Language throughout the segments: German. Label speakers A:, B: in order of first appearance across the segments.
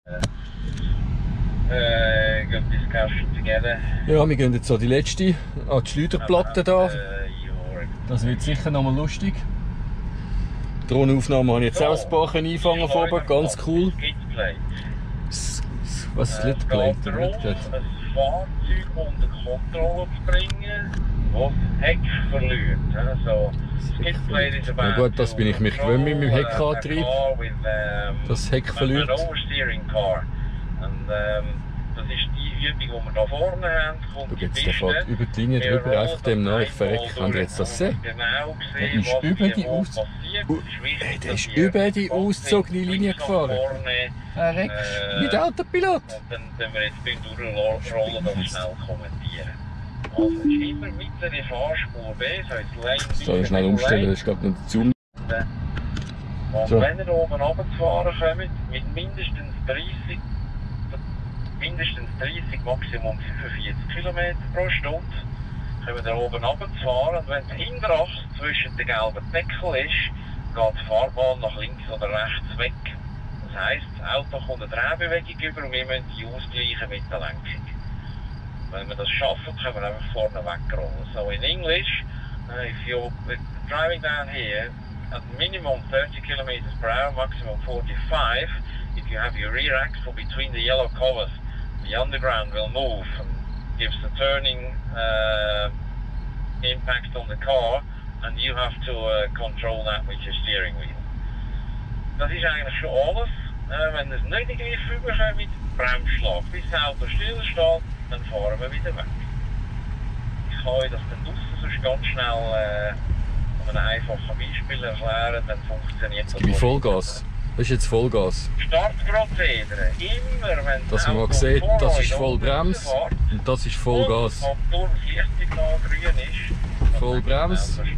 A: This cash together.
B: Ja, wir gehen jetzt an die letzte, an die Schleuderplatte da. Das wird sicher nochmal lustig. Die Drohnenaufnahmen habe ich jetzt auch ein paar einfangen von oben, ganz cool. Was ist Splitplate?
A: Es geht darum, ein Fahrzeug unter Kontrolle zu bringen, das das Heck verliert. Also, Splitplate ist
B: ja gut, das bin ich mich gewöhnt mit meinem Heckantrieb. Das Heck verliert.
A: Das ist die Übung, die wir hier vorne haben.
B: Du jetzt der fährt über die Linie drüber, einfach dem nach. Ich verrecke. Habt ihr jetzt das gesehen? Der ist über die der ist über die auszogene Linie gefahren. Verreck. Mit Autopilot.
A: Dann können wir jetzt beim Durchrollen das schnell kommentieren. Also, es ist immer mittlere Fahrspur B, so jetzt
B: Lane. Schnell umstellen, das ist gerade noch der Zoom.
A: Und so. Wenn ihr oben runterzufahren kommt, mit mindestens 30, Maximum 45 km pro Stunde, können wir oben runterfahren. Und wenn es Hinterachs zwischen den gelben Deckel ist, geht die Fahrbahn nach links oder rechts weg. Das heisst, das Auto kommt eine Drehbewegung über und wir müssen die ausgleichen mit der Lenkung. Wenn wir das schaffen, können wir einfach vorne wegrollen. So in English, if you're driving down here at minimum 30 km per hour, maximum 45, if you have your rear axle between the yellow covers, the underground will move and gives the turning impact on the car, and you have to control that with your steering wheel. Das ist eigentlich schon alles. Wenn es nicht in den Griff überkommt, Bremsschlag. Bis das Auto still steht, dann fahren wir wieder weg. Ich kann euch das dann draussen sonst ganz schnell mit einem einfachen Beispiel erklären, dann funktioniert das.
B: Jetzt gebe ich Vollgas. Das ist jetzt Vollgas.
A: Startprozedere. Immer wenn
B: dass man mal sieht, das ist Vollbrems und das ist Vollgas.
A: Und durch das Licht noch grün ist.
B: Vollbrems.
A: So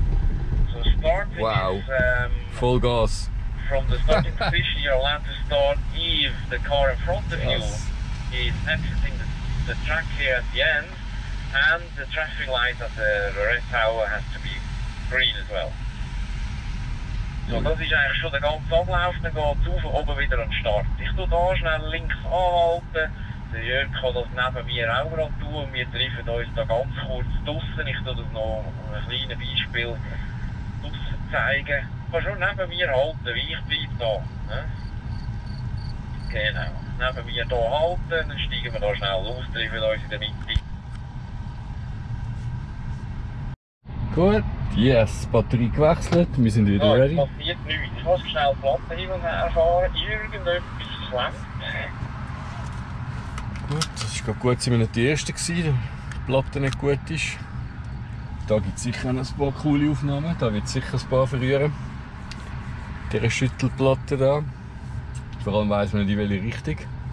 B: wow.
A: Is,
B: Vollgas.
A: From the starting position, you're allowed to start if the car in front of you is exiting the track here at the end, and the traffic light at the red tower has to be green as well. So, das ist eigentlich schon der ganze Ablauf, dann geht es auf und oben wieder an den Start. Ich tue hier schnell links anhalten, der Jörg kann das neben mir auch gerade tun und wir treffen uns da ganz kurz draussen. Ich tue das noch ein kleines Beispiel draussen zeigen. Du kannst schon neben mir halten, wie ich bleibe da. Ne? Genau, neben mir hier halten, dann steigen wir da schnell aus, treffen uns in der Mitte.
B: Gut, yes, Batterie gewechselt, wir sind wieder ready.
A: Es passiert nichts, ich muss schnell die Platte hin und her fahren, irgendetwas schlemmt.
B: Gut, das war gerade gut, sind wir nicht die Ersten gewesen, die Platte nicht gut ist. Da gibt es sicher noch ein paar coole Aufnahmen, da wird es sicher ein paar verrühren. Diese Schüttelplatte da. Vor allem weiss man nicht in welche Richtung.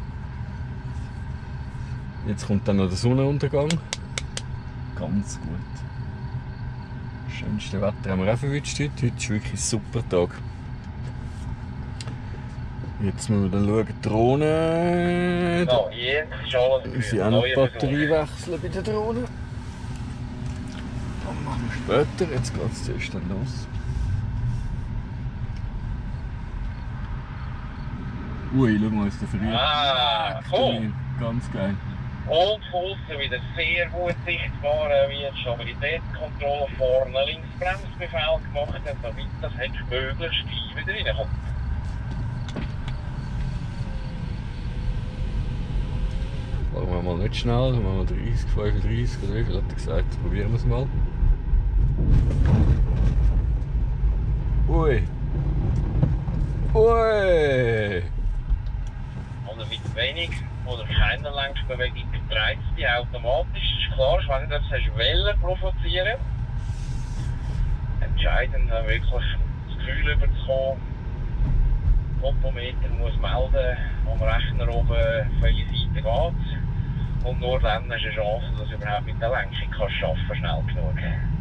B: Jetzt kommt dann noch der Sonnenuntergang. Ganz gut. Das schönste Wetter haben wir auch verwünscht heute. Heute ist wirklich ein super Tag. Jetzt müssen wir dann schauen, die Drohne.
A: So, hier ist alles.
B: Wir müssen auch noch die Batterie wechseln bei der Drohne. Das machen wir später. Jetzt geht es zuerst dann los. Ui, schau mal, ist der verrückt.
A: Ah, cool.
B: Ganz geil.
A: Und aussen wieder sehr gut sichtbar, wie die Stabilitätskontrolle vorne links Bremsbefehl gemacht hat, damit das Heck möglichst gleich wieder reinkommt.
B: Fahren wir mal nicht schnell, dann machen wir 30, 35 oder wie viel hat er gesagt? Probieren wir es mal. Ui! Ui!
A: Oder mit wenig oder keiner Längsbewegung dreht es die automatisch. Das ist klar, ich weiß nicht, ob es Wellen provozieren. Entscheidend, wirklich das Gefühl überzukommen. Topometer muss melden, am Rechner oben welche Seite geht. Und nur dann hast du eine Chance, dass du überhaupt mit der Lenkung kannst arbeiten, schnell genug.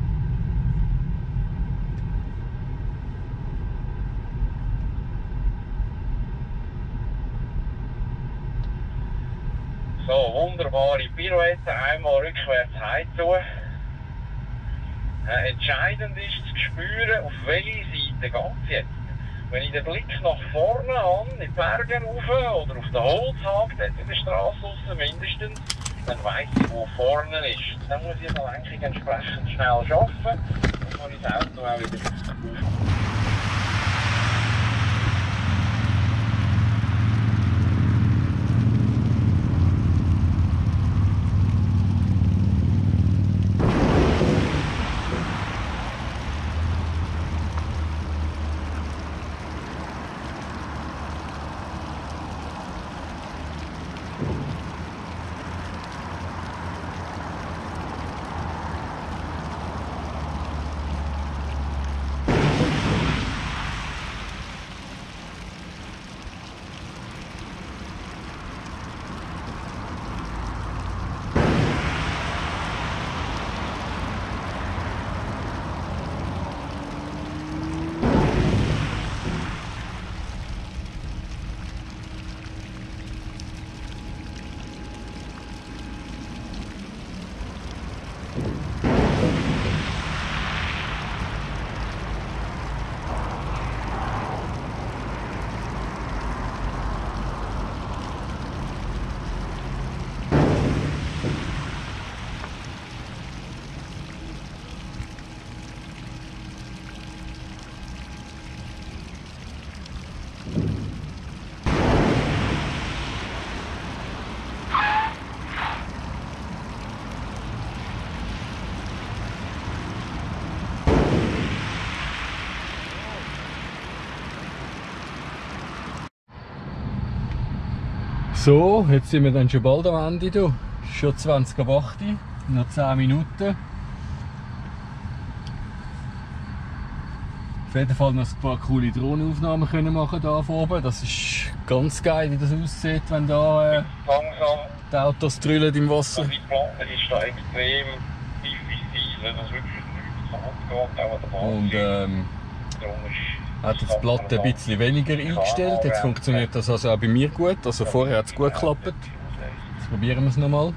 A: So, wunderbare Pirouette, einmal rückwärts heimzu. Entscheidend ist zu spüren, auf welche Seite geht es jetzt. Wenn ich den Blick nach vorne an, in die Berge rauf oder auf den Holzhag, dort in der Straße raus mindestens, dann weiss ich, wo vorne ist. Dann muss ich die Lenkung entsprechend schnell arbeiten. Dann kann ich das Auto auch wieder aufmachen.
B: So, jetzt sind wir dann schon bald am Ende. Es ist schon 20 ab 8, noch 10 Minuten. Auf jeden Fall noch ein paar coole Drohnenaufnahmen können machen hier oben. Das ist ganz geil, wie das aussieht, wenn da die Autos drüllen im Wasser.
A: Die Platte ist da extrem tief wie Eis, dass wirklich nichts angeht, auch an der Basis.
B: Hat jetzt die Platte ein bisschen weniger eingestellt. Jetzt funktioniert das also auch bei mir gut. Also vorher hat es gut geklappt. Jetzt probieren wir es nochmal.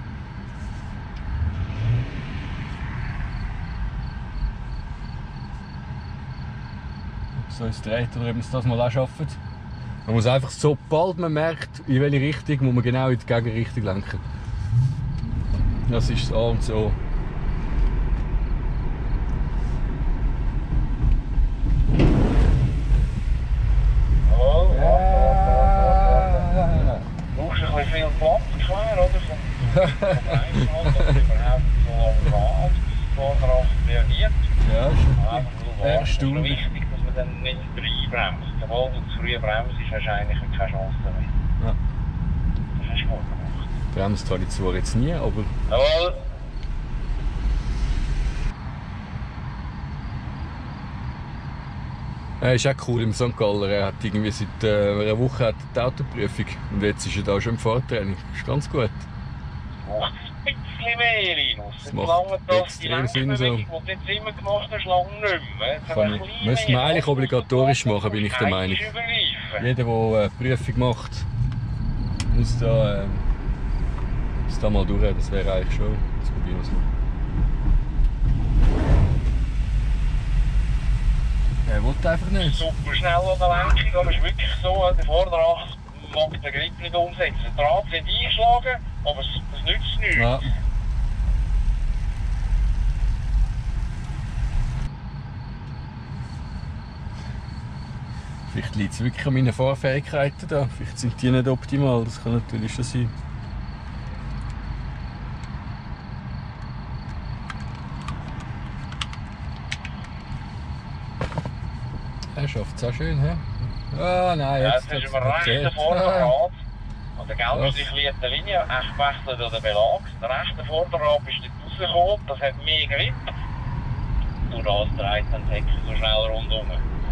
B: Ob es uns dreht oder ob wir es das mal auch schaffen. Man muss einfach, sobald man merkt, in welche Richtung, muss man genau in die Gegenrichtung lenken. Das ist das A und so.
A: Viel Platz klar, oder? Vom Einschlag, dass überhaupt so am Vorderrad reagiert.
B: Ja, ist
A: erstaunlich. Wichtig, dass man dann nicht reinbremst. Sobald du zu früh bremst, hast du eigentlich keine Chance mehr.
B: Ja.
A: Das hast du gut gemacht.
B: Bremst habe ich zwar jetzt nie, aber...
A: Jawohl.
B: Ist auch cool im St. Galler. Er hat irgendwie seit einer Woche die Autoprüfung und jetzt ist er da schon im Fahrtraining. Das ist ganz gut.
A: Macht ein bisschen mehr, Linus.
B: Das macht extrem Sinn so.
A: Die du jetzt immer gemacht hast, lange nicht mehr.
B: Müsste man eigentlich obligatorisch machen, bin ich der Meinung. Jeder, der eine Prüfung macht, muss da mal durch. Das wäre eigentlich schon. Jetzt probieren wir es mal. Er will einfach nicht.
A: Super schnell an der Lenkung, aber es ist wirklich so, der Vorderrad mag den Grip nicht umsetzen. Der Draht wird eingeschlagen, aber es nützt nichts.
B: Ja. Vielleicht liegt es wirklich an meinen Fahrfähigkeiten da. Vielleicht sind die nicht optimal, das kann natürlich schon sein. Er schafft es auch schön, hä? Ah nein, jetzt
A: ist im rechten Vorderrad. An der gelben strichlierte Linie echt gewechselt an den Belag. Der rechte Vorderrad ist nicht rausgekommen, das hat mehr Grip. Durch das dreht dann das Heck so schnell rundum.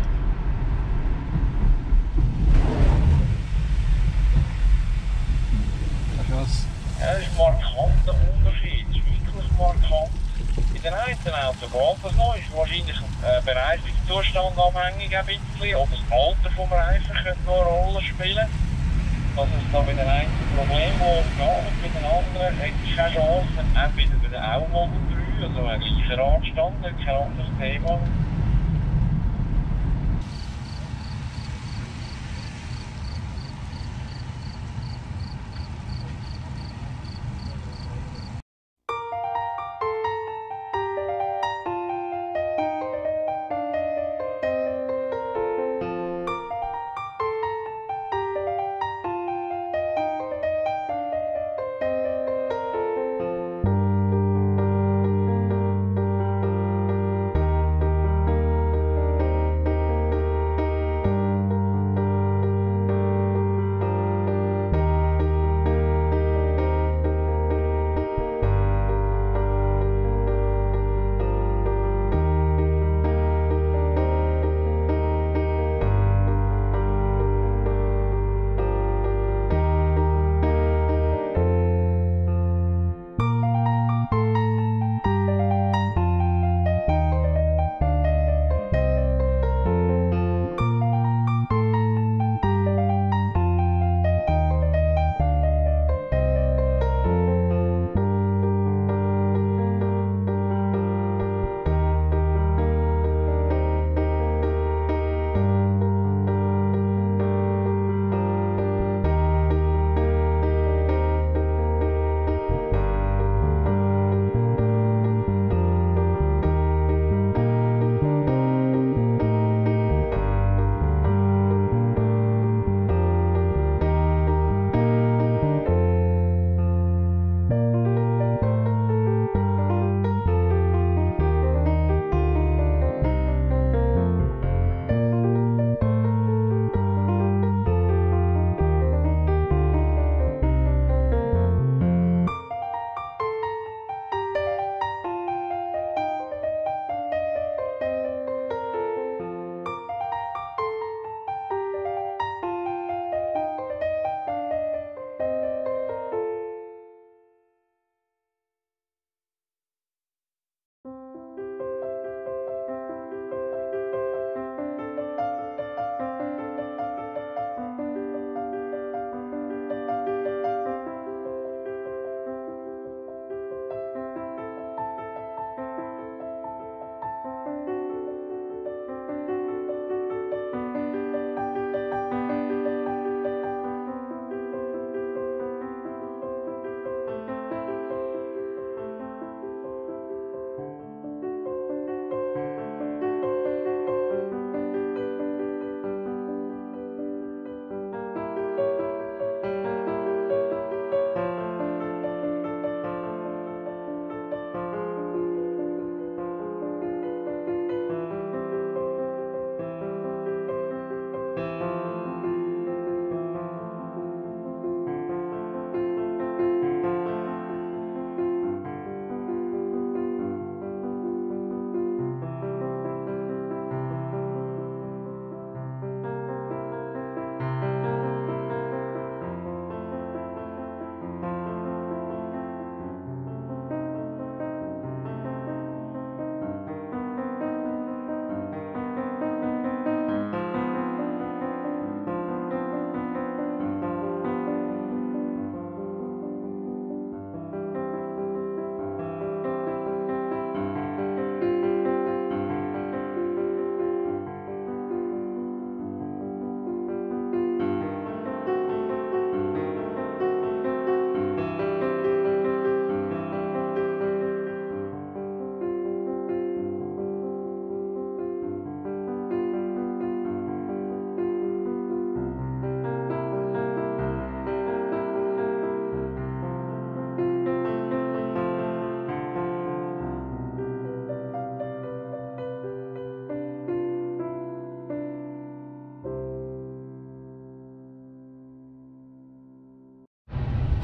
A: Ja, das ist ein markanter Unterschied. Das ist wirklich markant. In den einzelnen Autos geht das noch. Ist wahrscheinlich Bereifungszustand abhängig ein bisschen. Oder das Alter vom Reifen könnte noch eine Rolle spielen. Dass es da bei den einen Problem geht, mit den anderen hätte ich keine Chance. Entweder bei den auch Model 3, also ein gleicher Radstand, kein anderes Thema.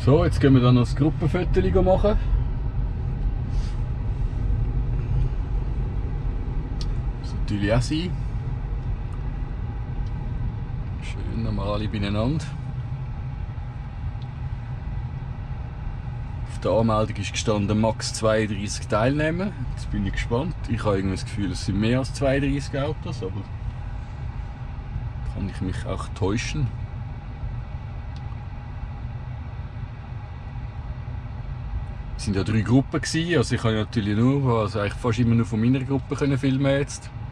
B: So, jetzt gehen wir dann noch das Gruppenfoto machen. Das soll natürlich auch sein. Schön nochmal alle beieinander. Auf der Anmeldung ist gestanden Max 32 Teilnehmer. Jetzt bin ich gespannt. Ich habe irgendwie das Gefühl, es sind mehr als 32 Autos, aber kann ich mich auch täuschen. Es waren ja 3 Gruppen gewesen, also ich habe natürlich nur, also eigentlich fast immer nur von meiner Gruppe filmen jetzt.